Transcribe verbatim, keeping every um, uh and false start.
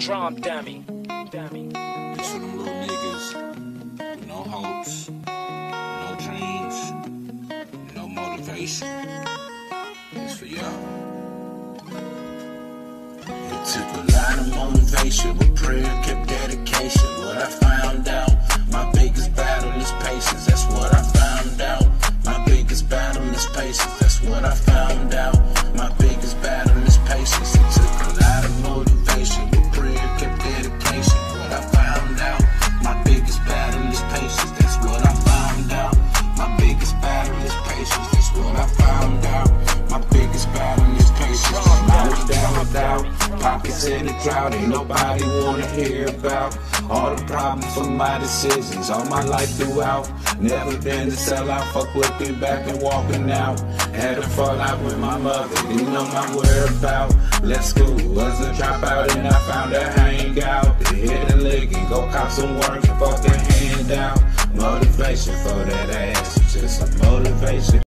drum dummy. Dummy. It's for them little niggas with no hopes, no dreams, no motivation. It's for y'all. It took a lot of motivation, but prayer kept dedication. What I found out, my biggest battle is patience. That's what I found out. My biggest battle is patience. That's what I found out. My biggest battle is patience. It took a lot of motivation, but prayer kept dedication. What I found out, my biggest battle is patience. That's what I found out. My biggest battle is patience. That's what I found out. My biggest battle is patience. I was down without pockets in the drought. Ain't nobody wanna hear about all the problems from my decisions all my life throughout. Never been to sell out, fuck looking back and walking out. Had a fallout with my mother, didn't know my whereabouts. Left school, was a dropout and I found a hangout. To hit a lick and go cop some work and fucking